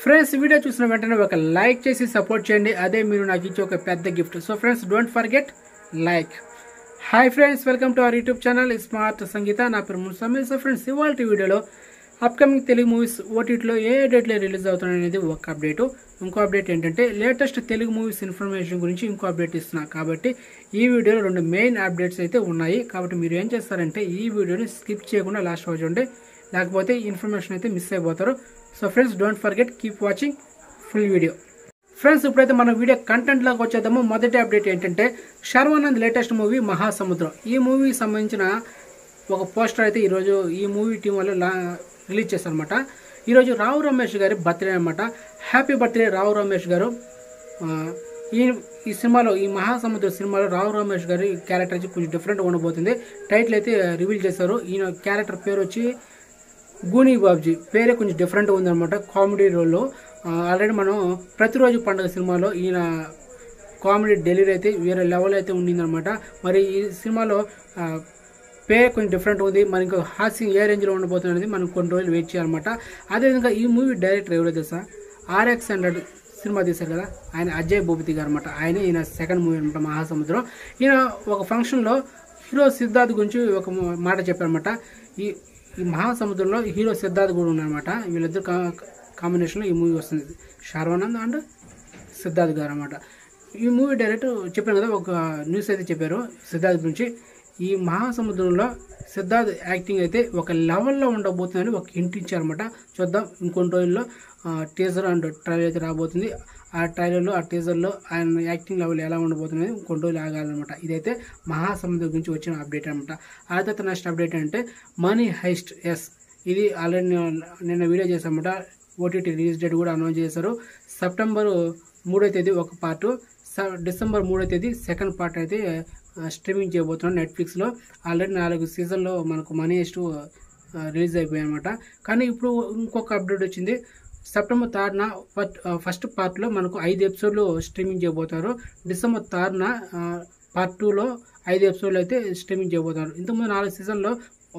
Friends video చూసిన వెంటనే ఒక లైక్ చేసి సపోర్ట్ చేయండి. అదే మీరు నాకు ఇచ్చే ఒక పెద్ద gift. So friends don't forget like. Hi friends, welcome to our YouTube channel smart Sangeeta. నా పేరు ముసమి. సో ఫ్రెండ్స్ ఇవాళ వీడియోలో అప్కమింగ్ తెలుగు మూవీస్ ఓటీటీలో ఏ డేట్లో రిలీజ్ అవుతున్నాయి అనేది ఒక అప్డేటు. ఇంకో అప్డేట్ ఏంటంటే లేటెస్ట్ తెలుగు మూవీస్ ఇన్ఫర్మేషన్ గురించి ఇంకో అప్డేట్ ఇస్తున్నా. కాబట్టి ఈ వీడియోలో రెండు మెయిన్ అప్డేట్స్ అయితే ఉన్నాయి. కాబట్టి మీరు ఏం చేస్తారంటే ఈ వీడియోని స్కిప్ చేయకుండా లాస్ట్ వరకు చూడండి, లేకపోతే ఇన్ఫర్మేషన్ అయితే మిస్ అయిపోతారు. So friends don't forget keep watching full video. Friends ఇప్పుడైతే మన వీడియో కంటెంట్లోకి వచ్చేద్దాము. మొదటి అప్డేట్ ఏంటంటే శర్వానంద్ లేటెస్ట్ మూవీ మహాసముద్రం. ఈ మూవీకి సంబంధించిన ఒక పోస్టర్ అయితే ఈరోజు ఈ మూవీ టీం వాళ్ళు రిలీజ్ చేశారనమాట. ఈరోజు రావు రమేష్ గారి బర్త్డే అనమాట. హ్యాపీ బర్త్డే రావు రమేష్ గారు. ఈ సినిమాలో ఈ మహాసముద్ర సినిమాలో రావు రమేష్ గారి క్యారెక్టర్ అయితే కొంచెం డిఫరెంట్గా ఉండబోతుంది. టైటిల్ అయితే రివీల్ చేశారు. ఈయన క్యారెక్టర్ పేరు వచ్చి గూనీ బాబ్జీ. పేరే కొంచెం డిఫరెంట్గా ఉందన్నమాట. కామెడీ రోల్లో ఆల్రెడీ మనం ప్రతిరోజు పండుగ సినిమాలో ఈయన కామెడీ డెలివరీ అయితే వేరే లెవెల్ అయితే ఉండిందనమాట. మరి ఈ సినిమాలో పేరు కొంచెం డిఫరెంట్ ఉంది. మరి ఇంకా హాస్యం ఏ రేంజ్లో ఉండబోతుంది అనేది మనం కొన్ని రోజులు వెయిట్ చేయాలన్నమాట. అదేవిధంగా ఈ మూవీ డైరెక్టర్ ఎవరో తెలుసా, RX100 సినిమా తీశారు కదా, ఆయన అజయ్ భూపతి గారు అనమాట. ఈయన సెకండ్ మూవీ అనమాట మహాసముద్రం. ఈయన ఒక ఫంక్షన్లో హీరో సిద్ధార్థ్ గురించి ఒక మాట చెప్పారనమాట. ఈ మహాసముద్రంలో హీరో సిద్ధార్థ్ కూడా ఉన్నారనమాట. వీళ్ళిద్దరు కాంబినేషన్లో ఈ మూవీ వస్తుంది. శర్వానంద్ అండ్ సిద్ధార్థ్ గారు అనమాట. ఈ మూవీ డైరెక్టర్ చెప్పాను కదా, ఒక న్యూస్ అయితే చెప్పారు సిద్ధార్థ్ గురించి. ఈ మహాసముద్రంలో సిద్ధార్థ్ యాక్టింగ్ అయితే ఒక లెవెల్లో ఉండబోతుందని ఒక హింట్ ఇచ్చారనమాట. చూద్దాం ఇంకొన్ని రోజుల్లో టీజర్ అండ్ ట్రైలర్ అయితే రాబోతుంది. ఆ ట్రైలర్లో ఆ టీజర్లో ఆయన యాక్టింగ్ లెవెల్ ఎలా ఉండబోతుంది కొన్ని రోజులు ఆగాలన్నమాట. ఇదైతే మహాసముద్రం గురించి వచ్చిన అప్డేట్ అనమాట. ఆ తర్వాత నెక్స్ట్ అప్డేట్ అంటే మనీ హైస్ట్. ఇది ఆల్రెడీ నిన్న వీడియో చేశామన్నమాట. ఓటీటీ రిలీజ్ డేట్ కూడా అనౌన్స్ చేశారు. సెప్టెంబర్ 3వ తేదీ ఒక పార్టు, డిసెంబర్ 3వ తేదీ సెకండ్ పార్ట్ అయితే స్ట్రీమింగ్ చేయబోతున్నాం నెట్ఫ్లిక్స్లో. ఆల్రెడీ 4 సీజన్లో మనకు మనీ హైస్ట్ రిలీజ్ అయిపోయాయి అనమాట. కానీ ఇప్పుడు ఇంకొక అప్డేట్ వచ్చింది. సెప్టెంబర్ 3న ఫస్ట్ పార్ట్లో మనకు 5 ఎపిసోడ్లు స్ట్రీమింగ్ చేయబోతారు. డిసెంబర్ 3న పార్ట్ 2లో 5 ఎపిసోడ్లు అయితే స్ట్రీమింగ్ చేయబోతారు. ఇంతకుముందు 4 సీజన్లో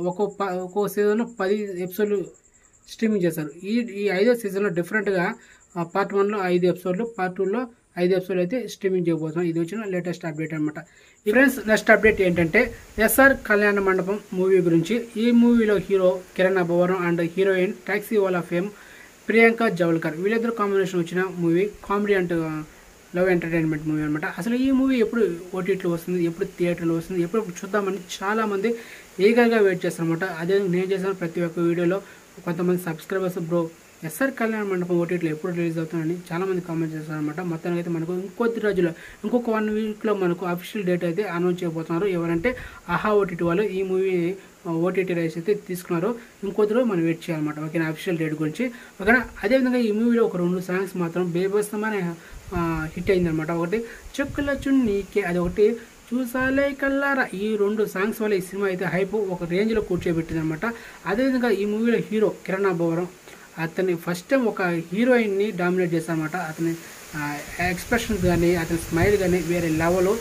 ఒక్కో సీజన్లో 10 ఎపిసోడ్లు స్ట్రీమింగ్ చేశారు. ఈ 5వ సీజన్లో డిఫరెంట్గా పార్ట్ 1లో 5 ఎపిసోడ్లు, పార్ట్ 2లో 5 ఎపిసోడ్లు అయితే స్ట్రీమింగ్ చేయబోతున్నాం. ఇది వచ్చిన లేటెస్ట్ అప్డేట్ అనమాట. ఫ్రెండ్స్ నెక్స్ట్ అప్డేట్ ఏంటంటే SR కళ్యాణ మండపం మూవీ గురించి. ఈ మూవీలో hero Kiran Abbavaram and heroine Taxiwaala fame Priyanka Jawalkar, వీళ్ళిద్దరు కాంబినేషన్ వచ్చిన movie. Comedy and love entertainment movie అనమాట. అసలు ఈ మూవీ ఎప్పుడు ఓటీటీలో వస్తుంది, ఎప్పుడు థియేటర్లో వస్తుంది, ఎప్పుడు చూద్దామని చాలామంది ఈగర్గా వెయిట్ చేస్తారనమాట. అదే నేను చేసిన ప్రతి ఒక్క వీడియోలో కొంతమంది సబ్స్క్రైబర్స్ బ్రో SR కళ్యాణ మండపం ఓటీటీలో ఎప్పుడు రిలీజ్ అవుతుందని చాలామంది కామెంట్ చేస్తారనమాట. మొత్తానికి అయితే మనకు ఇంకొద్ది రోజుల్లో ఇంకొక 1 వీక్లో మనకు అఫీషియల్ డేట్ అయితే అనౌన్స్ చేయబోతున్నారు. ఎవరంటే ఆహా ఓటీటీ వాళ్ళు ఈ మూవీ ఓటీటీ రైట్స్ అయితే తీసుకున్నారు. ఇంకొద్ది రోజు మనం వెయిట్ చేయాలన్నమాట. ఓకేనా, అఫీషియల్ డేట్ గురించి. ఓకేనా. అదేవిధంగా ఈ మూవీలో ఒక 2 సాంగ్స్ మాత్రం బేబస్తమైన హిట్ అయిందనమాట. ఒకటి చెక్కుల చున్నీకే, అదొకటి చూసాలే కల్లారా. ఈ 2 సాంగ్స్ వల్ల ఈ సినిమా అయితే హైప్ ఒక రేంజ్లో కూర్చోబెట్టింది అనమాట. అదేవిధంగా ఈ మూవీలో హీరో కిరణ్ అబ్బవరం అతని ఫస్ట్ టైం ఒక హీరోయిన్ని డామినేట్ చేశారనమాట. అతని ఎక్స్ప్రెషన్స్ కానీ అతని స్మైల్ కానీ వేరే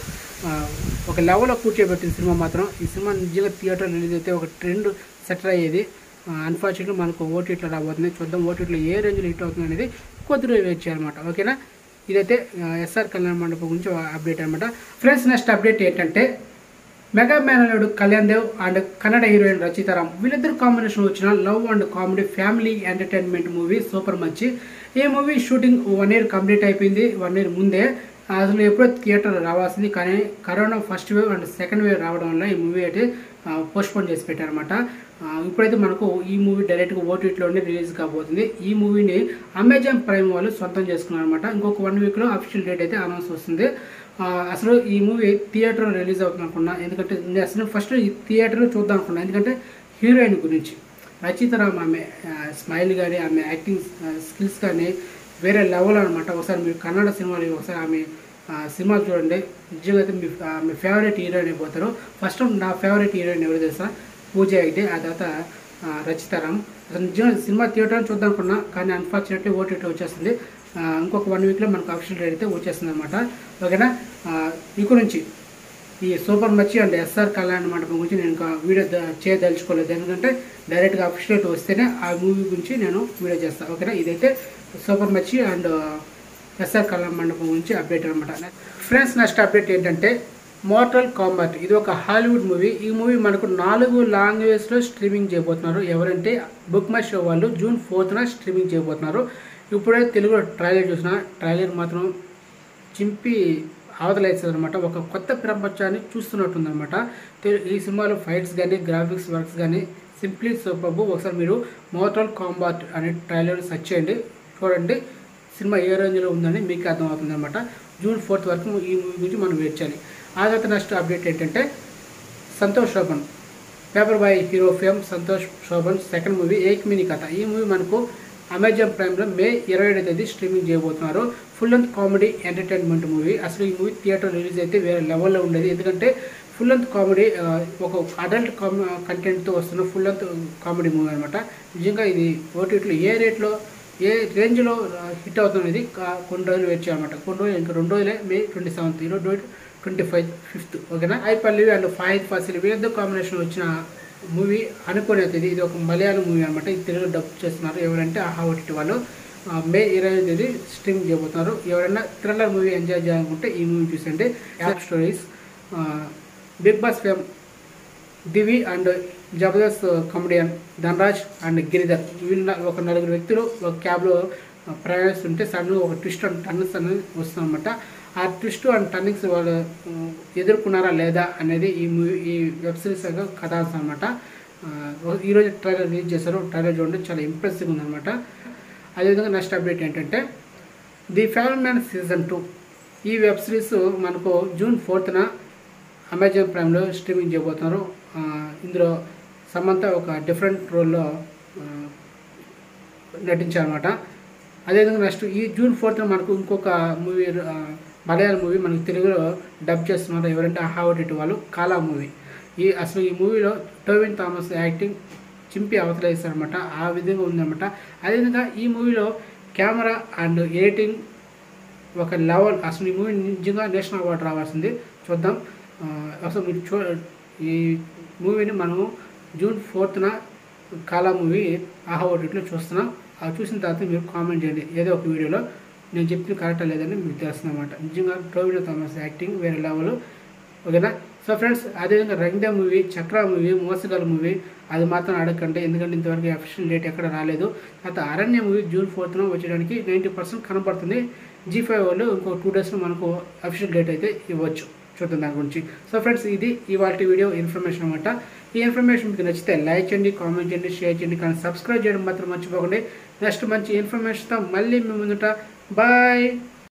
ఒక లెవెల్లో కూర్చోబెట్టిన సినిమా మాత్రం. ఈ సినిమా నిజంగా థియేటర్ రిలీజ్ అయితే ఒక ట్రెండ్ సెటర్ అయ్యేది. అన్ఫార్చునేట్లీ మనకు ఓటీటీలో రాబోతుంది. చూద్దాం ఓటీటీలో ఏ రేంజ్లో హిట్ అవుతుంది అనేది కొద్ది రోజులు వెయిట్ చేయాలన్నమాట. ఓకేనా. ఇదైతే SR కళ్యాణ మండపం గురించి అప్డేట్ అనమాట. ఫ్రెండ్స్ నెక్స్ట్ అప్డేట్ ఏంటంటే మెగా మేనల్లుడు కళ్యాణ్ దేవ్ అండ్ కన్నడ హీరోయిన్ రచితారామ్, వీళ్ళిద్దరు కాంబినేషన్ వచ్చిన love and comedy family entertainment movie super మచ్చి. ఈ మూవీ షూటింగ్ 1 ఇయర్ కంప్లీట్ అయిపోయింది. 1 ఇయర్ ముందే అసలు ఎప్పుడో థియేటర్ రావాల్సింది, కానీ corona first wave and second wave రావడం వల్ల ఈ మూవీ అయితే పోస్ట్పోన్ చేసి పెట్టారనమాట. ఇప్పుడైతే మనకు ఈ మూవీ డైరెక్ట్గా ఓటీటీలోనే రిలీజ్ కాబోతుంది. ఈ మూవీని అమెజాన్ ప్రైమ్ వాళ్ళు సొంతం చేసుకున్నారనమాట. ఇంకొక 1 వీక్లో అఫీషియల్ డేట్ అయితే అనౌన్స్ వస్తుంది. అసలు ఈ మూవీ థియేటర్లో రిలీజ్ అవుతుంది అనుకున్నా, ఎందుకంటే అసలు ఫస్ట్ ఈ థియేటర్లో చూద్దాం అనుకున్నా. ఎందుకంటే హీరోయిన్ గురించి రచితారామ్, ఆమె స్మైల్ కానీ ఆమె యాక్టింగ్ స్కిల్స్ కానీ వేరే లెవెల్ అనమాట. ఒకసారి మీరు కన్నడ సినిమాలు ఒకసారి ఆమె సినిమాలు చూడండి, నిజంగా అయితే మీ ఫేవరెట్ హీరోయిన్ అయిపోతారు. ఫస్ట్ నా ఫేవరెట్ హీరోయిన్ ఎవరు తెలుసా, పూజ అయితే. ఆ తర్వాత రచితారామ్. అసలు నిజంగా సినిమా థియేటర్లో చూద్దాం అనుకున్నా, కానీ అన్ఫార్చునేట్లీ ఓటీటీ వచ్చేస్తుంది. ఇంకొక 1 వీక్లో మనకు అఫీషియల్ డేట్ అయితే వచ్చేస్తుంది అనమాట. ఓకేనా. ఇక నుంచి ఈ సూపర్ మచ్చి అండ్ ఎస్ఆర్ కళ్యాణ మండపం గురించి నేను ఇంకా వీడియో చేయదలుచుకోలేదు. ఎందుకంటే డైరెక్ట్గా అఫిషియల్ వస్తేనే ఆ మూవీ గురించి నేను వీడియో చేస్తాను. ఓకేనా, ఇదైతే సూపర్ మచ్చి అండ్ ఎస్ఆర్ కళ్యాణ మండపం గురించి అప్డేట్ అనమాట. ఫ్రెండ్స్, నెక్స్ట్ అప్డేట్ ఏంటంటే మోర్టల్ కాంబాట్. ఇది ఒక హాలీవుడ్ మూవీ. ఈ మూవీ మనకు 4 లాంగ్వేజ్లో స్ట్రీమింగ్ చేయబోతున్నారు. ఎవరంటే బుక్ మై షో వాళ్ళు జూన్ 4న స్ట్రీమింగ్ చేయబోతున్నారు. ఇప్పుడే తెలుగులో ట్రైలర్ చూసిన, ట్రైలర్ మాత్రం చింపి అవతలేస్తుంది అనమాట. ఒక కొత్త ప్రపంచాన్ని చూస్తున్నట్టుందనమాట. ఈ సినిమాలో ఫైట్స్ కానీ గ్రాఫిక్స్ వర్క్స్ కానీ సింప్లీ సూపర్బ్. ఒకసారి మీరు మోర్టల్ కాంబాట్ అనే ట్రైలర్ సెర్చ్ చేయండి, చూడండి సినిమా ఏ రేంజ్లో ఉందని మీకు అర్థమవుతుంది అనమాట. జూన్ 4th వరకు ఈ మూవీ గురించి మనం వెయిట్ చేయాలి. ఆ తర్వాత నెక్స్ట్ అప్డేట్ ఏంటంటే Santosh Shobhan, paper boy hero fame Santosh Shobhan second movie Ek Mini Katha. ఈ మూవీ మనకు అమెజాన్ ప్రైమ్లో మే 27వ తేదీ స్ట్రీమింగ్ చేయబోతున్నారు. Full length comedy entertainment movie. అసలు ఈ మూవీ థియేటర్ రిలీజ్ అయితే వేరే లెవెల్లో ఉండేది. ఎందుకంటే ఫుల్ లెంత్ కామెడీ, ఒక అడల్ట్ కంటెంట్తో వస్తున్న ఫుల్ లెంత్ కామెడీ మూవీ అనమాట. నిజంగా ఇది ఓటీటీలో ఏ రేంజ్లో హిట్ అవుతున్నది కొన్ని రోజులు వెయిట్ చేయాలన్నమాట. కొన్ని రోజులు ఇంకా 2 రోజులే, మే 27th, ఈరోజు 25th. ఓకేనా. సాయి పల్లవి అండ్ ఫాహిద్ ఫాసిల్ వీళ్ళతో కాంబినేషన్ వచ్చిన మూవీ అనుకునేది. ఇది ఒక మలయాళం మూవీ అనమాట. ఇది తెలుగు డబ్ చేస్తున్నారు. ఎవరంటే ఆహా ఓటీటీ వాళ్ళు మే 20వ తేదీ స్ట్రీమ్ చేయబోతున్నారు. ఎవరైనా థ్రిల్లర్ మూవీ ఎంజాయ్ చేయాలనుకుంటే ఈ మూవీ చూసండి. App stories, Bigg Boss fame Divi and Jabardasth comedian Dhanraj and Giridhar వీళ్ళ ఒక 4 వ్యక్తులు ఒక క్యాబ్లో ప్రయాణిస్తుంటే సడన్గా ఒక ట్విస్ట్ అండ్ టర్నింగ్స్ అనేది వస్తుందన్నమాట. ఆ ట్విస్ట్ అండ్ టర్నింగ్స్ వాళ్ళు ఎదుర్కొన్నారా లేదా అనేది ఈ వెబ్ సిరీస్ కథాంశం అనమాట. ఈరోజు ట్రైలర్ రిలీజ్ చేశారు. ట్రైలర్ చూడండి, చాలా ఇంప్రెసివ్గా ఉందన్నమాట. అదేవిధంగా నెక్స్ట్ అప్డేట్ ఏంటంటే ది ఫ్యామిలీ మ్యాన్ సీజన్ 2. ఈ వెబ్ సిరీస్ మనకు జూన్ 4న అమెజాన్ ప్రైమ్లో స్ట్రీమింగ్ చేయబోతున్నారు. ఇందులో సమంత ఒక డిఫరెంట్ రోల్లో నటించారన్నమాట. అదేవిధంగా నెక్స్ట్ ఈ జూన్ 4న మనకు ఇంకొక మూవీ, మలయాళం మూవీ మనకు తెలుగులో డబ్ చేస్తున్నారు. ఎవరంటే ఆహా ఓటీటీ వాళ్ళు కాలా మూవీ. అసలు ఈ మూవీలో టోవిన్ థామస్ యాక్టింగ్ చింపి అవతలేస్తారనమాట. ఆ విధంగా ఉందన్నమాట. అదేవిధంగా ఈ మూవీలో కెమెరా అండ్ ఎడిటింగ్ ఒక లెవెల్. అసలు ఈ మూవీ నిజంగా నేషనల్ అవార్డు రావాల్సింది. చూద్దాం. అసలు మీరు ఈ మూవీని మనము జూన్ 4న కాలా మూవీ ఆహా ఓటీటీలో చూస్తున్నాం. అది చూసిన తర్వాత మీరు కామెంట్ చేయండి ఏదో ఒక వీడియోలో నేను చెప్పింది కరెక్టా లేదని మీకు తెలుస్తుంది అనమాట. నిజంగా టోవినో థామస్ యాక్టింగ్ వేరే లెవెల్. ఓకేనా. సో ఫ్రెండ్స్, అదేవిధంగా Rang De movie, Chakra movie, Mosagallu movie అది మాత్రం అడగండి. ఎందుకంటే ఇంతవరకు అఫీషియల్ డేట్ ఎక్కడ రాలేదు. తర్వాత అరణ్య మూవీ జూన్ 4న వచ్చేయడానికి 90% కనపడుతుంది. G5 వాళ్ళు ఇంకో 2 డేస్లో మనకు అఫీషియల్ డేట్ అయితే ఇవ్వచ్చు. చూద్దాం దాని గురించి. సో ఫ్రెండ్స్, ఇది ఇవాళ వీడియో ఇన్ఫర్మేషన్ అనమాట. ఈ ఇన్ఫర్మేషన్ మీకు నచ్చితే లైక్ చేయండి, కామెంట్ చేయండి, షేర్ చేయండి, కానీ సబ్స్క్రైబ్ చేయడం మాత్రం మర్చిపోకండి. నెక్స్ట్ మంచి ఇన్ఫర్మేషన్తో మళ్ళీ మీ ముందుట. బాయ్.